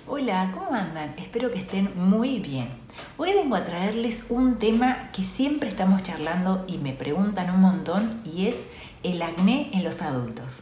Hola, ¿cómo andan? Espero que estén muy bien. Hoy vengo a traerles un tema que siempre estamos charlando y me preguntan un montón y es el acné en los adultos.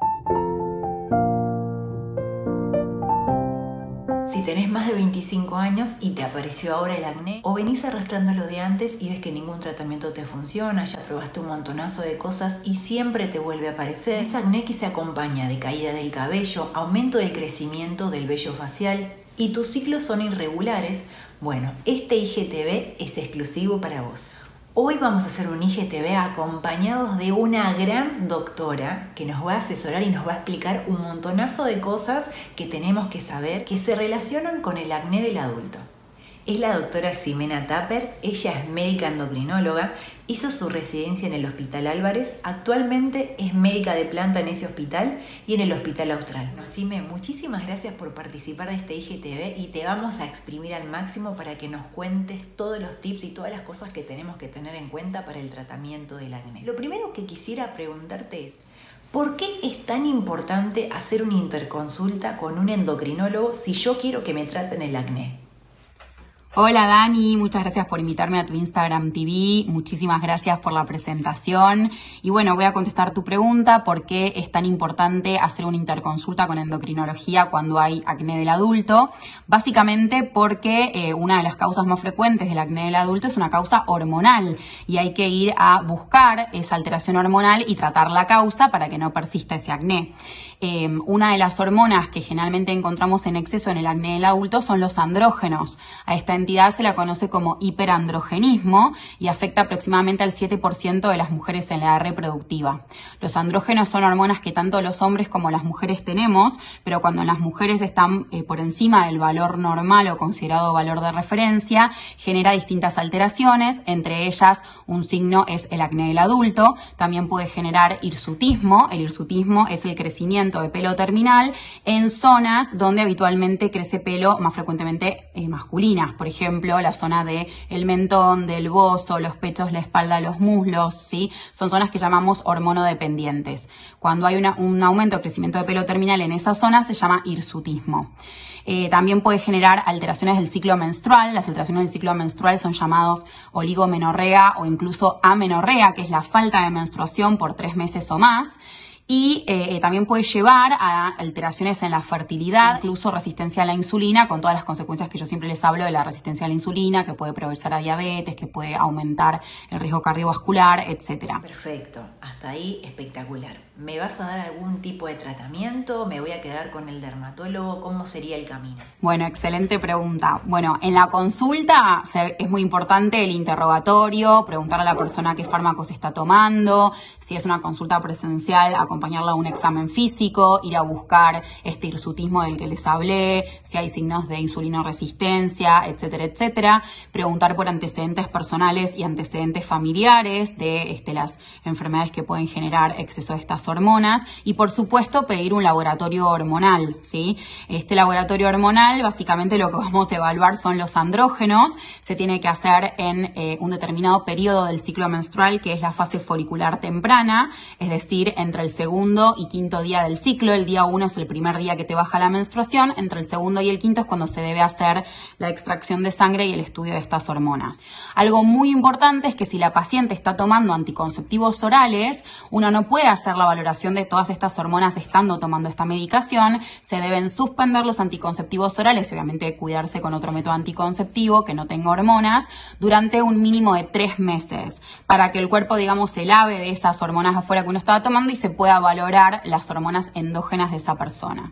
Si tenés más de 25 años y te apareció ahora el acné, o venís arrastrándolo de antes y ves que ningún tratamiento te funciona, ya probaste un montonazo de cosas y siempre te vuelve a aparecer, es acné que se acompaña de caída del cabello, aumento del crecimiento del vello facial y tus ciclos son irregulares, bueno, este IGTV es exclusivo para vos. Hoy vamos a hacer un IGTV acompañados de una gran doctora que nos va a asesorar y nos va a explicar un montonazo de cosas que tenemos que saber que se relacionan con el acné del adulto. Es la doctora Ximena Tapper, ella es médica endocrinóloga, hizo su residencia en el Hospital Álvarez, actualmente es médica de planta en ese hospital y en el Hospital Austral. Xime, muchísimas gracias por participar de este IGTV y te vamos a exprimir al máximo para que nos cuentes todos los tips y todas las cosas que tenemos que tener en cuenta para el tratamiento del acné. Lo primero que quisiera preguntarte es, ¿por qué es tan importante hacer una interconsulta con un endocrinólogo si yo quiero que me traten el acné? Hola Dani, muchas gracias por invitarme a tu Instagram TV, muchísimas gracias por la presentación y bueno, voy a contestar tu pregunta, ¿por qué es tan importante hacer una interconsulta con endocrinología cuando hay acné del adulto? Básicamente porque una de las causas más frecuentes del acné del adulto es una causa hormonal y hay que ir a buscar esa alteración hormonal y tratar la causa para que no persista ese acné. Una de las hormonas que generalmente encontramos en exceso en el acné del adulto son los andrógenos. A esta entidad se la conoce como hiperandrogenismo y afecta aproximadamente al 7% de las mujeres en la edad reproductiva. Los andrógenos son hormonas que tanto los hombres como las mujeres tenemos, pero cuando las mujeres están por encima del valor normal o considerado valor de referencia, genera distintas alteraciones, entre ellas un signo es el acné del adulto, también puede generar hirsutismo. El hirsutismo es el crecimiento de pelo terminal en zonas donde habitualmente crece pelo más frecuentemente masculinas, por ejemplo, la zona del mentón, del bozo, los pechos, la espalda, los muslos, ¿sí? Son zonas que llamamos hormonodependientes. Cuando hay un aumento de crecimiento de pelo terminal en esa zona se llama hirsutismo. También puede generar alteraciones del ciclo menstrual. Las alteraciones del ciclo menstrual son llamados oligomenorrea o incluso amenorrea, que es la falta de menstruación por 3 meses o más. Y también puede llevar a alteraciones en la fertilidad, incluso resistencia a la insulina, con todas las consecuencias que yo siempre les hablo de la resistencia a la insulina, que puede progresar a diabetes, que puede aumentar el riesgo cardiovascular, etc. Perfecto, hasta ahí espectacular. ¿Me vas a dar algún tipo de tratamiento? ¿Me voy a quedar con el dermatólogo? ¿Cómo sería el camino? Bueno, excelente pregunta. Bueno, en la consulta es muy importante el interrogatorio, preguntar a la persona qué fármacos está tomando, si es una consulta presencial, acompañarla a un examen físico, ir a buscar este hirsutismo del que les hablé, si hay signos de insulinoresistencia, etcétera, etcétera. Preguntar por antecedentes personales y antecedentes familiares de las enfermedades que pueden generar exceso de estas hormonas y, por supuesto, pedir un laboratorio hormonal, ¿sí? Este laboratorio hormonal, básicamente lo que vamos a evaluar son los andrógenos. Se tiene que hacer en un determinado periodo del ciclo menstrual, que es la fase folicular temprana, es decir, entre el segundo y quinto día del ciclo. El día 1 es el primer día que te baja la menstruación, entre el segundo y el quinto es cuando se debe hacer la extracción de sangre y el estudio de estas hormonas. Algo muy importante es que si la paciente está tomando anticonceptivos orales, uno no puede hacer la valoración de todas estas hormonas estando tomando esta medicación. Se deben suspender los anticonceptivos orales y obviamente cuidarse con otro método anticonceptivo que no tenga hormonas durante un mínimo de 3 meses para que el cuerpo, digamos, se lave de esas hormonas afuera que uno estaba tomando y se pueda valorar las hormonas endógenas de esa persona.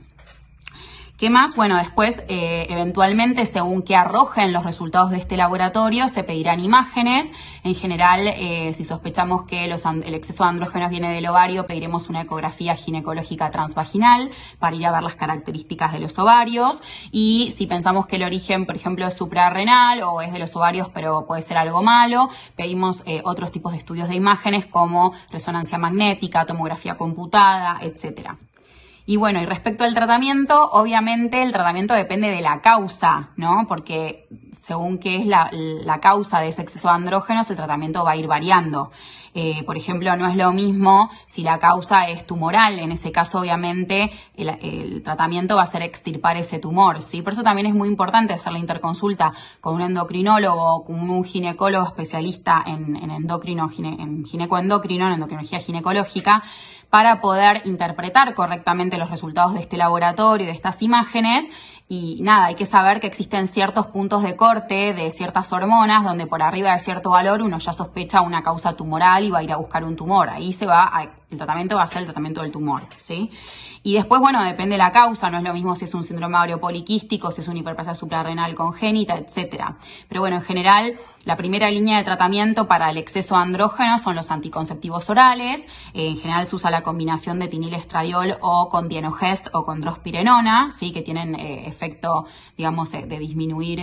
¿Qué más? Bueno, después, eventualmente, según que arrojen los resultados de este laboratorio, se pedirán imágenes. En general, si sospechamos que el exceso de andrógenos viene del ovario, pediremos una ecografía ginecológica transvaginal para ir a ver las características de los ovarios. Y si pensamos que el origen, por ejemplo, es suprarrenal o es de los ovarios, pero puede ser algo malo, pedimos otros tipos de estudios de imágenes como resonancia magnética, tomografía computada, etcétera. Y bueno, y respecto al tratamiento, obviamente el tratamiento depende de la causa, ¿no? Porque según qué es la causa de ese exceso de andrógenos, el tratamiento va a ir variando. Por ejemplo, no es lo mismo si la causa es tumoral. En ese caso, obviamente, el tratamiento va a ser extirpar ese tumor, ¿sí? Por eso también es muy importante hacer la interconsulta con un endocrinólogo o con un ginecólogo especialista en ginecoendocrino, en endocrinología ginecológica, para poder interpretar correctamente los resultados de este laboratorio y de estas imágenes. Y nada, hay que saber que existen ciertos puntos de corte de ciertas hormonas donde por arriba de cierto valor uno ya sospecha una causa tumoral y va a ir a buscar un tumor. Ahí el tratamiento va a ser el tratamiento del tumor, ¿sí? Y después, bueno, depende de la causa, no es lo mismo si es un síndrome ovario poliquístico, si es una hiperplasia suprarrenal congénita, etcétera. Pero bueno, en general, la primera línea de tratamiento para el exceso de andrógenos son los anticonceptivos orales. En general se usa la combinación de tinil-estradiol o con dienogest o con drospirenona, ¿sí? Que tienen efecto, digamos, de disminuir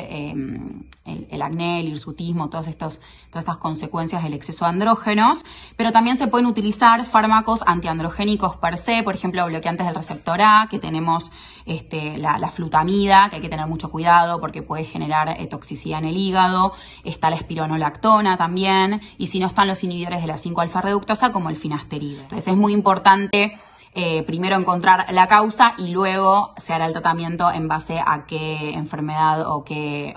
el acné, el hirsutismo, todas estas consecuencias del exceso de andrógenos. Pero también se pueden utilizar fármacos antiandrogénicos per se, por ejemplo, bloqueantes del receptor A, que tenemos la flutamida, que hay que tener mucho cuidado porque puede generar toxicidad en el hígado. Está la espironolactona también, y si no están los inhibidores de la 5-alfa reductasa como el finasteride. Entonces es muy importante primero encontrar la causa y luego se hará el tratamiento en base a qué enfermedad o qué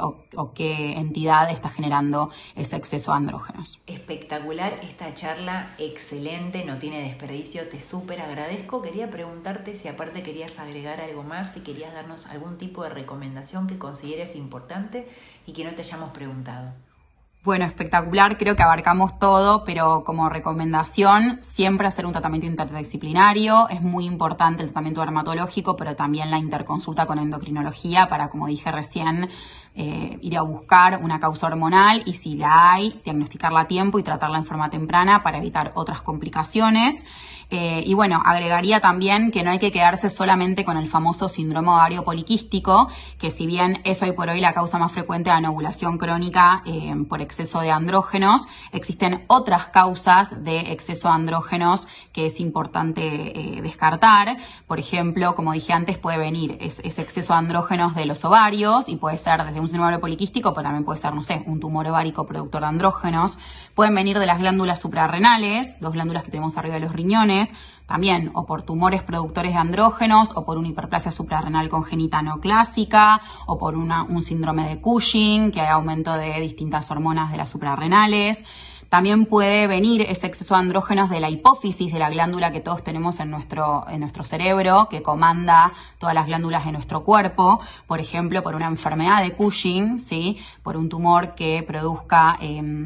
entidad está generando ese exceso de andrógenos. Espectacular esta charla, excelente, no tiene desperdicio, te súper agradezco. Quería preguntarte si aparte querías agregar algo más, si querías darnos algún tipo de recomendación que consideres importante y que no te hayamos preguntado. Bueno, espectacular, creo que abarcamos todo, pero como recomendación, siempre hacer un tratamiento interdisciplinario. Es muy importante el tratamiento dermatológico, pero también la interconsulta con endocrinología para, como dije recién, ir a buscar una causa hormonal y si la hay, diagnosticarla a tiempo y tratarla en forma temprana para evitar otras complicaciones. Y bueno, agregaría también que no hay que quedarse solamente con el famoso síndrome ovario poliquístico, que si bien es hoy por hoy la causa más frecuente de anovulación crónica por exceso de andrógenos, existen otras causas de exceso de andrógenos que es importante descartar. Por ejemplo, como dije antes, puede venir ese exceso de andrógenos de los ovarios y puede ser desde un síndrome ovario poliquístico, pero también puede ser, no sé, un tumor ovárico productor de andrógenos. Pueden venir de las glándulas suprarrenales, 2 glándulas que tenemos arriba de los riñones, también o por tumores productores de andrógenos o por una hiperplasia suprarrenal congénita no clásica o por un síndrome de Cushing, que hay aumento de distintas hormonas de las suprarrenales. También puede venir ese exceso de andrógenos de la hipófisis, de la glándula que todos tenemos en nuestro cerebro, que comanda todas las glándulas de nuestro cuerpo, por ejemplo, por una enfermedad de Cushing, ¿sí? Por un tumor que produzca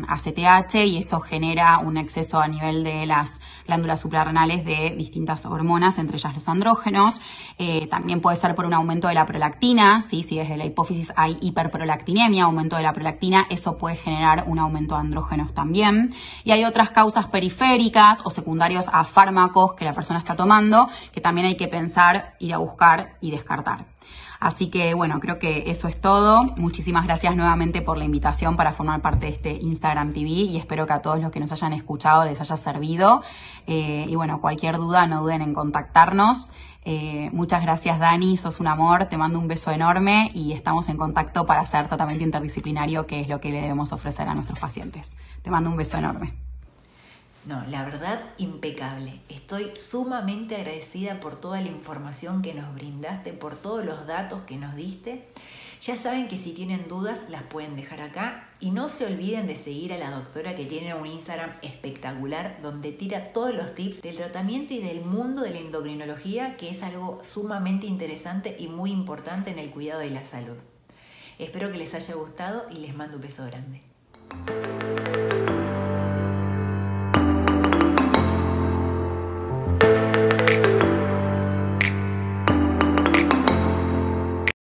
ACTH y esto genera un exceso a nivel de las glándulas suprarrenales de distintas hormonas, entre ellas los andrógenos. También puede ser por un aumento de la prolactina, ¿sí? Si desde la hipófisis hay hiperprolactinemia, aumento de la prolactina, eso puede generar un aumento de andrógenos también. Y hay otras causas periféricas o secundarios a fármacos que la persona está tomando que también hay que pensar, ir a buscar y descartar. Así que bueno, creo que eso es todo. Muchísimas gracias nuevamente por la invitación para formar parte de este Instagram TV y espero que a todos los que nos hayan escuchado les haya servido. Y bueno, cualquier duda no duden en contactarnos. Muchas gracias Dani, sos un amor, te mando un beso enorme y estamos en contacto para hacer tratamiento interdisciplinario, que es lo que le debemos ofrecer a nuestros pacientes. Te mando un beso enorme. No, la verdad, impecable. Estoy sumamente agradecida por toda la información que nos brindaste, por todos los datos que nos diste. Ya saben que si tienen dudas las pueden dejar acá y no se olviden de seguir a la doctora, que tiene un Instagram espectacular donde tira todos los tips del tratamiento y del mundo de la endocrinología, que es algo sumamente interesante y muy importante en el cuidado de la salud. Espero que les haya gustado y les mando un beso grande.